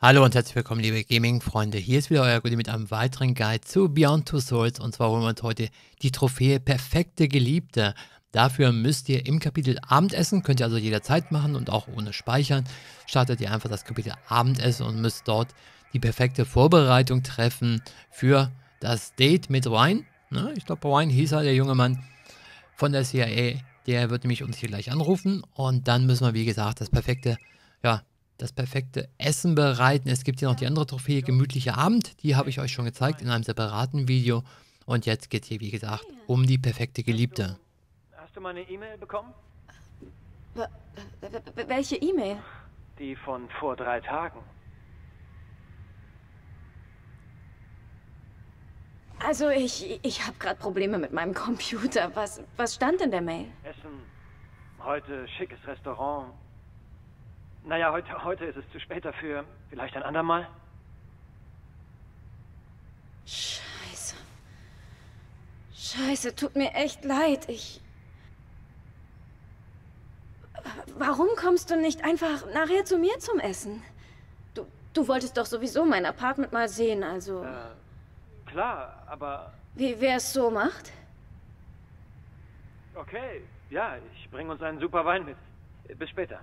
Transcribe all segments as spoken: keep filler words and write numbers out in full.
Hallo und herzlich willkommen, liebe Gaming-Freunde. Hier ist wieder euer Goodie mit einem weiteren Guide zu Beyond Two Souls. Und zwar holen wir uns heute die Trophäe Perfekte Geliebte. Dafür müsst ihr im Kapitel Abendessen, könnt ihr also jederzeit machen und auch ohne Speichern, startet ihr einfach das Kapitel Abendessen und müsst dort die perfekte Vorbereitung treffen für das Date mit Ryan. Ne? Ich glaube, Ryan hieß er, der junge Mann von der C I A. Der wird nämlich uns hier gleich anrufen und dann müssen wir, wie gesagt, das perfekte, ja, das perfekte Essen bereiten. Es gibt hier noch die andere Trophäe, gemütlicher Abend. Die habe ich euch schon gezeigt in einem separaten Video. Und jetzt geht es hier, wie gesagt, um die perfekte Geliebte. Hast du meine E-Mail bekommen? W welche E-Mail? Die von vor drei Tagen. Also ich, ich habe gerade Probleme mit meinem Computer. Was, was stand in der Mail? Essen. Heute schickes Restaurant. Naja, heute, heute ist es zu spät dafür. Vielleicht ein andermal? Scheiße. Scheiße, tut mir echt leid. Ich... Warum kommst du nicht einfach nachher zu mir zum Essen? Du, du wolltest doch sowieso mein Apartment mal sehen, also... Äh, klar, aber... Wie wer es so macht? Okay, ja, ich bringe uns einen super Wein mit. Bis später.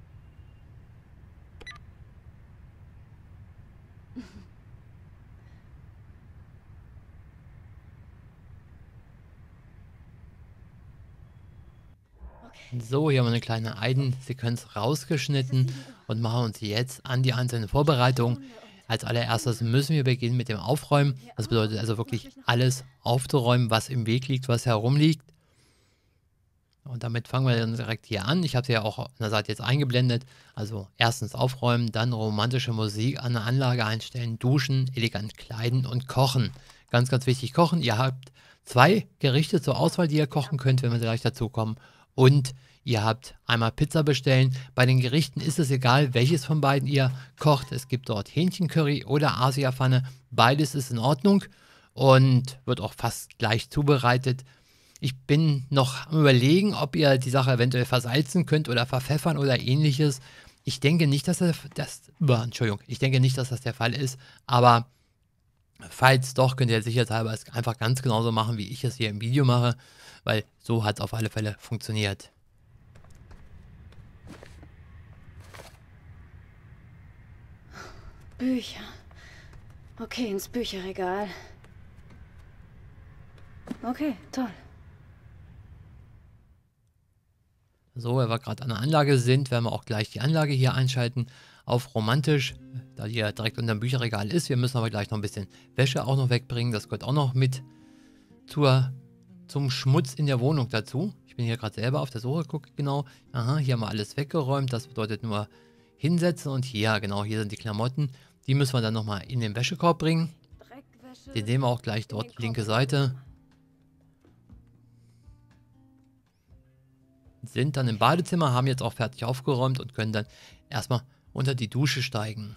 So, hier haben wir eine kleine Eidensequenz rausgeschnitten und machen uns jetzt an die einzelnen Vorbereitungen. Als allererstes müssen wir beginnen mit dem Aufräumen. Das bedeutet also wirklich alles aufzuräumen, was im Weg liegt, was herumliegt. Und damit fangen wir dann direkt hier an. Ich habe sie ja auch an der Seite jetzt eingeblendet. Also erstens aufräumen, dann romantische Musik an der Anlage einstellen, duschen, elegant kleiden und kochen. Ganz, ganz wichtig, kochen. Ihr habt zwei Gerichte zur Auswahl, die ihr kochen könnt, wenn wir gleich dazu kommen. Und ihr habt einmal Pizza bestellen. Bei den Gerichten ist es egal, welches von beiden ihr kocht. Es gibt dort Hähnchencurry oder Asiapfanne. Beides ist in Ordnung und wird auch fast gleich zubereitet. Ich bin noch am Überlegen, ob ihr die Sache eventuell versalzen könnt oder verpfeffern oder ähnliches. Ich denke nicht, dass das, das Entschuldigung, ich denke nicht, dass das der Fall ist, aber falls doch, könnt ihr sicherheitshalber es einfach ganz genauso machen, wie ich es hier im Video mache, weil so hat es auf alle Fälle funktioniert. Bücher. Okay, ins Bücherregal. Okay, toll. So, weil wir gerade an der Anlage sind, werden wir auch gleich die Anlage hier einschalten auf romantisch, da die ja direkt unter dem Bücherregal ist. Wir müssen aber gleich noch ein bisschen Wäsche auch noch wegbringen. Das gehört auch noch mit zur, zum Schmutz in der Wohnung dazu. Ich bin hier gerade selber auf der Suche, gucke genau. Aha, hier haben wir alles weggeräumt. Das bedeutet nur hinsetzen und hier, genau, hier sind die Klamotten. Die müssen wir dann nochmal in den Wäschekorb bringen. Den sehen wir auch gleich dort, linke Seite. Sind dann im Badezimmer, haben jetzt auch fertig aufgeräumt und können dann erstmal unter die Dusche steigen.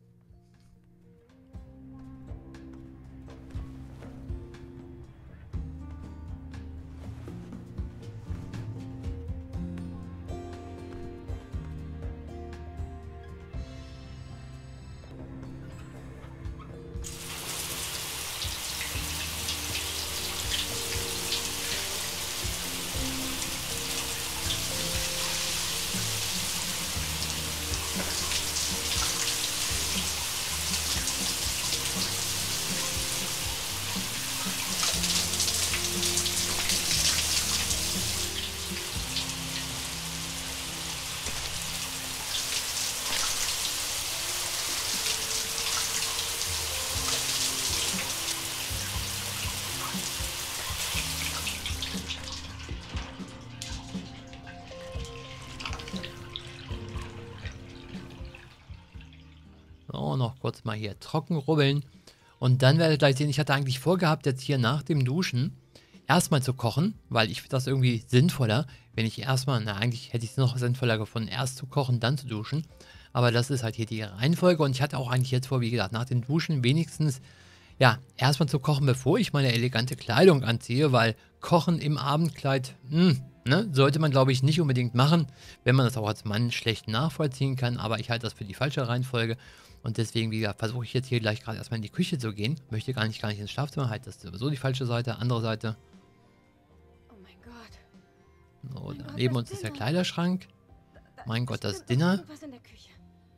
So, noch kurz mal hier trocken rubbeln. Und dann werdet ihr gleich sehen, ich hatte eigentlich vorgehabt, jetzt hier nach dem Duschen erstmal zu kochen, weil ich finde das irgendwie sinnvoller, wenn ich erstmal, na eigentlich hätte ich es noch sinnvoller gefunden, erst zu kochen, dann zu duschen. Aber das ist halt hier die Reihenfolge und ich hatte auch eigentlich jetzt vor, wie gesagt, nach dem Duschen wenigstens, ja, erstmal zu kochen, bevor ich meine elegante Kleidung anziehe, weil Kochen im Abendkleid, mh, Ne? Sollte man, glaube ich, nicht unbedingt machen, wenn man das auch als Mann schlecht nachvollziehen kann. Aber ich halte das für die falsche Reihenfolge. Und deswegen, wie gesagt, versuche ich jetzt hier gleich gerade erstmal in die Küche zu gehen. Möchte gar nicht, gar nicht ins Schlafzimmer. Halt, das ist sowieso die falsche Seite. Andere Seite. Oh mein Gott. So, Mein da Gott, neben das uns ist der Dinner. Kleiderschrank. Da Mein ist Gott, das bestimmt noch Dinner. irgendwas in der Küche.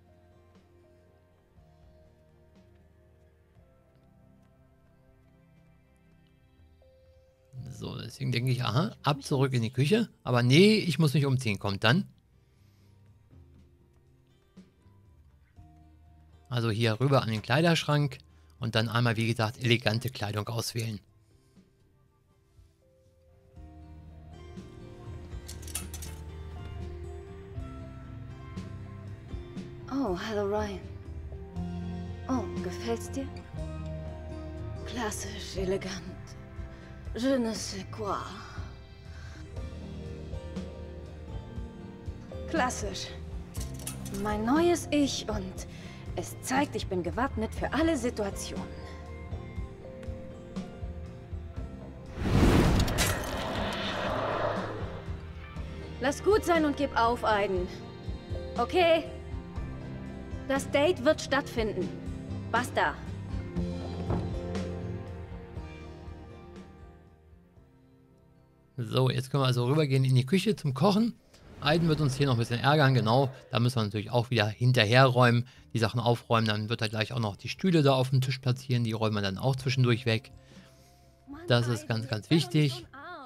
So, deswegen denke ich, aha, ab zurück in die Küche. Aber nee, ich muss mich umziehen. Kommt dann. Also hier rüber an den Kleiderschrank. Und dann einmal, wie gesagt, elegante Kleidung auswählen. Oh, hallo Ryan. Oh, gefällt's dir? Klassisch, elegant. Je ne sais quoi. Klassisch. Mein neues Ich und es zeigt, ich bin gewappnet für alle Situationen. Lass gut sein und gib auf, Aiden. Okay? Das Date wird stattfinden. Basta. So, jetzt können wir also rübergehen in die Küche zum Kochen. Aiden wird uns hier noch ein bisschen ärgern, genau. Da müssen wir natürlich auch wieder hinterherräumen, die Sachen aufräumen. Dann wird er gleich auch noch die Stühle da auf dem Tisch platzieren. Die räumen wir dann auch zwischendurch weg. Das ist ganz, ganz wichtig.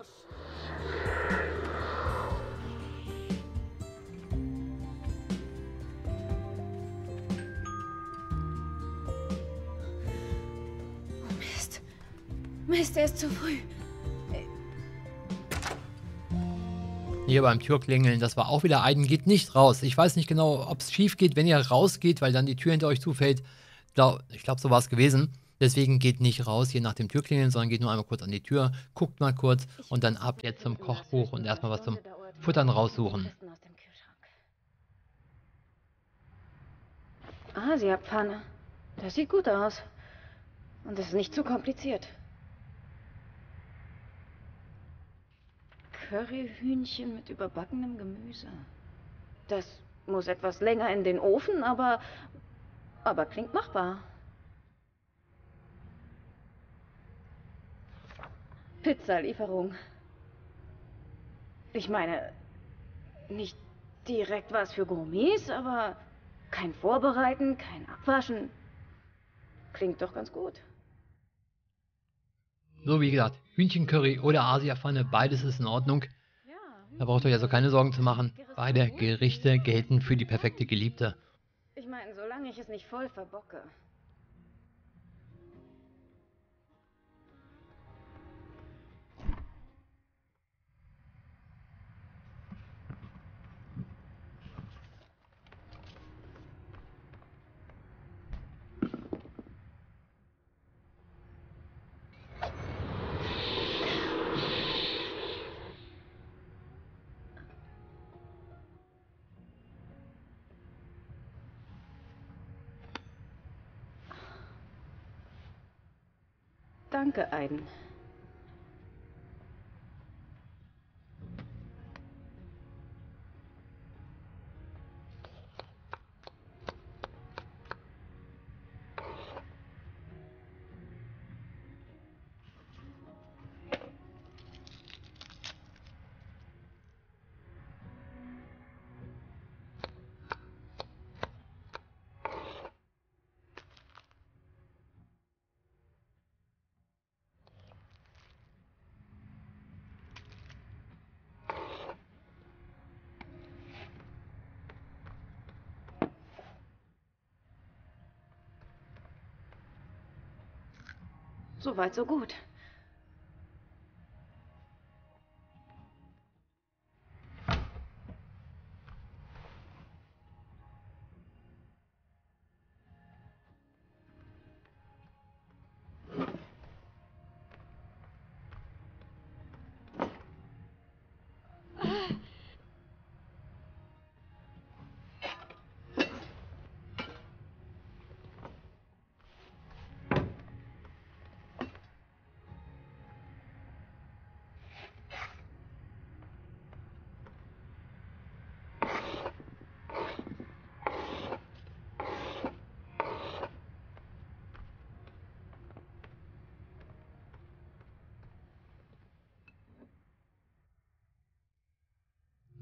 Oh Mist. Mist, er ist zu früh. Hier beim Türklingeln, das war auch wieder Aiden, geht nicht raus. Ich weiß nicht genau, ob es schief geht, wenn ihr rausgeht, weil dann die Tür hinter euch zufällt. Ich glaube, so war es gewesen. Deswegen geht nicht raus hier nach dem Türklingeln, sondern geht nur einmal kurz an die Tür, guckt mal kurz und dann ab jetzt zum Kochbuch und erstmal was zum Futtern raussuchen. Asia-Pfanne. Das sieht gut aus. Und es ist nicht zu kompliziert. Curryhühnchen mit überbackenem Gemüse. Das muss etwas länger in den Ofen, aber... aber klingt machbar. Pizzalieferung. Ich meine, nicht direkt was für Gourmets, aber kein Vorbereiten, kein Abwaschen. Klingt doch ganz gut. So, wie gesagt, Hühnchencurry oder Asia-Pfanne, beides ist in Ordnung. Da braucht ihr euch also keine Sorgen zu machen. Beide Gerichte gelten für die perfekte Geliebte. Ich meine, solange ich es nicht voll verbocke. Danke, Aiden. So weit, so gut.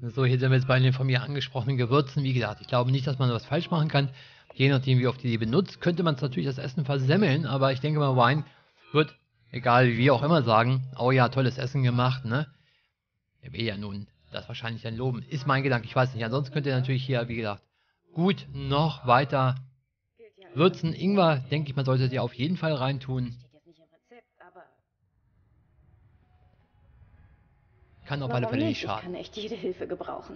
So, hier sind wir jetzt bei den von mir angesprochenen Gewürzen. Wie gesagt, ich glaube nicht, dass man was falsch machen kann. Je nachdem, wie oft ihr die benutzt, könnte man es natürlich das Essen versemmeln. Aber ich denke mal, Wine wird, egal wie auch immer, sagen, oh ja, tolles Essen gemacht, ne? Er will ja nun das wahrscheinlich dann loben. Ist mein Gedanke, ich weiß nicht. Ansonsten könnt ihr natürlich hier, wie gesagt, gut noch weiter würzen. Ingwer, denke ich, man sollte ihr auf jeden Fall reintun. Kann auf alle Fälle nicht schaden. Ich kann echt jede Hilfe gebrauchen.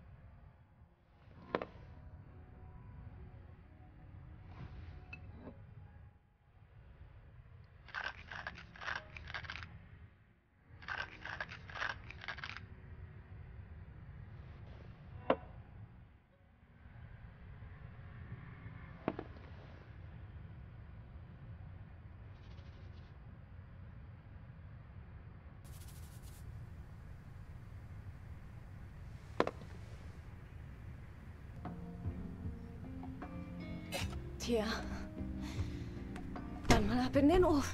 Tja, dann mal ab in den Ofen.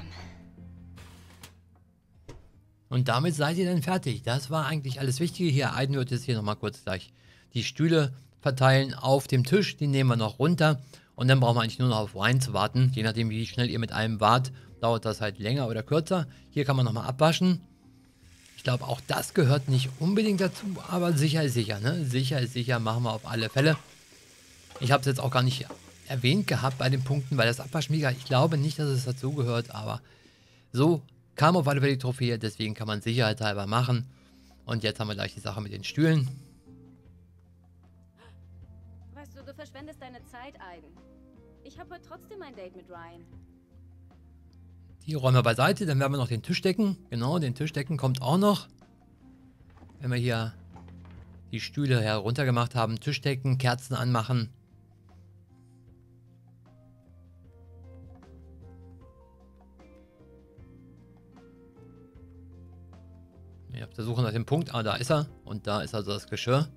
Und damit seid ihr dann fertig. Das war eigentlich alles Wichtige hier. Aiden wird jetzt hier nochmal kurz gleich die Stühle verteilen auf dem Tisch. Die nehmen wir noch runter. Und dann brauchen wir eigentlich nur noch auf Wein zu warten. Je nachdem, wie schnell ihr mit einem wart, dauert das halt länger oder kürzer. Hier kann man nochmal abwaschen. Ich glaube, auch das gehört nicht unbedingt dazu. Aber sicher ist sicher, ne? Sicher ist sicher, machen wir auf alle Fälle. Ich habe es jetzt auch gar nicht erwähnt gehabt bei den Punkten, weil das Abwaschen, mega, ich glaube nicht, dass es dazu gehört, aber so kam auf alle Fälle die Trophäe, deswegen kann man sicherheitshalber machen. Und jetzt haben wir gleich die Sache mit den Stühlen. Weißt du, du verschwendest deine Zeit, Aiden. Ich habe heute trotzdem ein Date mit Ryan. Die räumen wir beiseite, dann werden wir noch den Tisch decken. Genau, den Tisch decken kommt auch noch. Wenn wir hier die Stühle heruntergemacht haben, Tisch decken, Kerzen anmachen. Ich habe der Suche nach dem Punkt. Ah, da ist er. Und da ist also das Geschirr.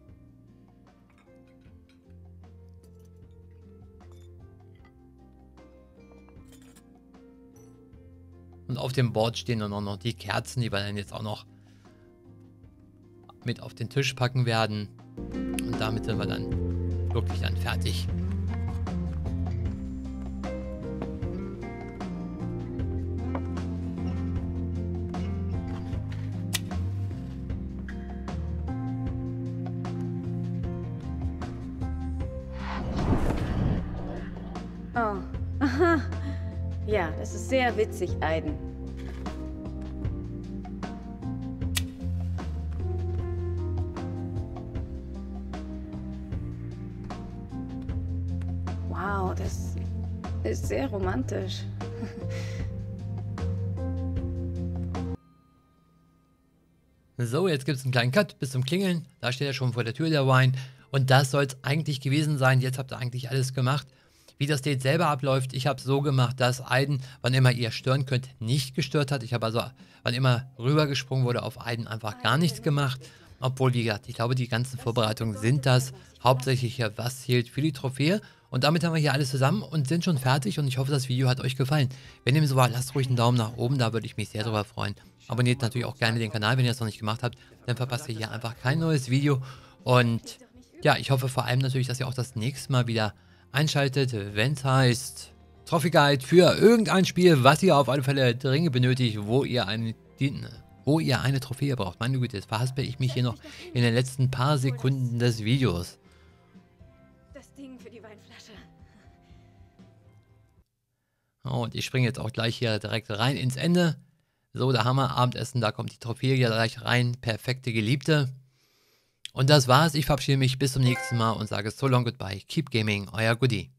Und auf dem Board stehen dann auch noch die Kerzen, die wir dann jetzt auch noch mit auf den Tisch packen werden. Und damit sind wir dann wirklich dann fertig. Oh, aha. Ja, das ist sehr witzig, Aiden. Wow, das ist sehr romantisch. So, jetzt gibt es einen kleinen Cut bis zum Klingeln. Da steht er schon vor der Tür, der Wine. Und das soll es eigentlich gewesen sein. Jetzt habt ihr eigentlich alles gemacht. Wie das Date selber abläuft, ich habe es so gemacht, dass Aiden, wann immer ihr stören könnt, nicht gestört hat. Ich habe also, wann immer rübergesprungen wurde, auf Aiden einfach gar nichts gemacht. Obwohl, wie gesagt, ich glaube, die ganzen Vorbereitungen sind das. Hauptsächlich hier, was zählt für die Trophäe. Und damit haben wir hier alles zusammen und sind schon fertig. Und ich hoffe, das Video hat euch gefallen. Wenn dem so war, lasst ruhig einen Daumen nach oben, da würde ich mich sehr drüber freuen. Abonniert natürlich auch gerne den Kanal, wenn ihr das noch nicht gemacht habt. Dann verpasst ihr hier einfach kein neues Video. Und ja, ich hoffe vor allem natürlich, dass ihr auch das nächste Mal wieder einschaltet, wenn es heißt Trophy Guide für irgendein Spiel, was ihr auf alle Fälle dringend benötigt, wo ihr eine, die, wo ihr eine Trophäe braucht. Meine Güte, jetzt verhaspel ich mich hier noch in den letzten paar Sekunden des Videos. Das Ding für die Weinflasche. Und ich springe jetzt auch gleich hier direkt rein ins Ende. So, da haben wir Abendessen, da kommt die Trophäe hier gleich rein. Perfekte Geliebte. Und das war's. Ich verabschiede mich bis zum nächsten Mal und sage so long goodbye. Keep gaming, euer Goodie.